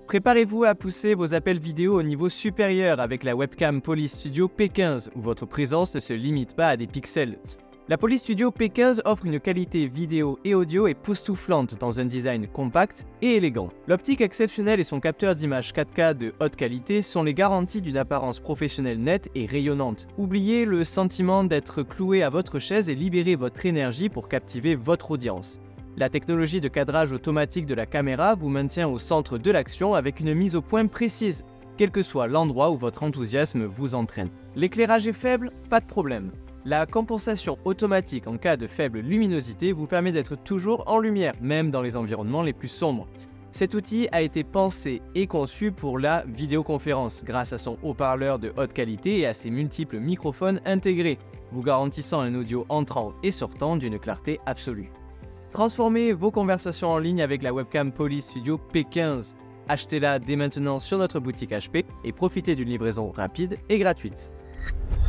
Préparez-vous à pousser vos appels vidéo au niveau supérieur avec la webcam Polystudio P15 où votre présence ne se limite pas à des pixels. La Polystudio P15 offre une qualité vidéo et audio époustouflante dans un design compact et élégant. L'optique exceptionnelle et son capteur d'image 4K de haute qualité sont les garanties d'une apparence professionnelle nette et rayonnante. Oubliez le sentiment d'être cloué à votre chaise et libérez votre énergie pour captiver votre audience. La technologie de cadrage automatique de la caméra vous maintient au centre de l'action avec une mise au point précise, quel que soit l'endroit où votre enthousiasme vous entraîne. L'éclairage est faible, pas de problème. La compensation automatique en cas de faible luminosité vous permet d'être toujours en lumière, même dans les environnements les plus sombres. Cet outil a été pensé et conçu pour la vidéoconférence grâce à son haut-parleur de haute qualité et à ses multiples microphones intégrés, vous garantissant un audio entrant et sortant d'une clarté absolue. Transformez vos conversations en ligne avec la webcam Polystudio P15. Achetez-la dès maintenant sur notre boutique HP et profitez d'une livraison rapide et gratuite.